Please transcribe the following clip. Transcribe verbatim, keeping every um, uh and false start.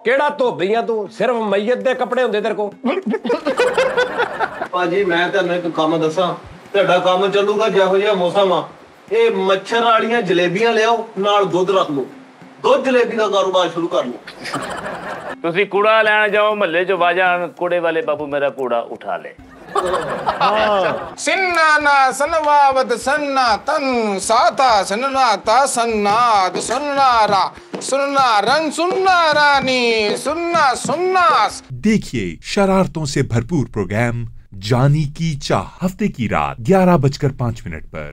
ਕਿਹੜਾ ਧੋਬੀਆਂ ਤੂੰ? ਸਿਰਫ ਮਈਤ ਦੇ ਕੱਪੜੇ ਹੁੰਦੇ ਤੇਰੇ ਕੋ। ਭਾਜੀ ਮੈਂ ਤੁਹਾਨੂੰ ਇੱਕ ਕੰਮ ਦੱਸਾਂ, ਤੁਹਾਡਾ ਕੰਮ ਚੱਲੂਗਾ ਜਿਹੋ ਜਿਹਾ ਮੌਸਮ ਆ। ਇਹ ਮੱਛਰ ਵਾਲੀਆਂ ਜਲੇਬੀਆਂ ਲਿਆਓ, ਨਾਲ ਦੁੱਧ ਰੱਖ ਲਓ, ਦੁੱਧ ਜਲੇਬੀ ਦਾ ਕਾਰੋਬਾਰ ਸ਼ੁਰੂ ਕਰ ਲਓ। ਤੁਸੀਂ ਕੂੜਾ ਲੈਣ ਜਾਓ ਮਹੱਲੇ ਚੋਂ ਬਾਜਾਂ, ਕੂੜੇ ਵਾਲੇ ਬਾਪੂ ਮੇਰਾ ਕੂੜਾ ਉਠਾ ਲੈ। सिन्ना ना सनवावत सन्ना तन साता सन्ना ता सन्नाद सुन्ना रा सुन्ना रन सुन्ना रानी सुन्ना सुन्ना। देखिए शरारतों से भरपूर प्रोग्राम जानी की चाह हफ्ते की रात ग्यारह बजकर पांच मिनट पर।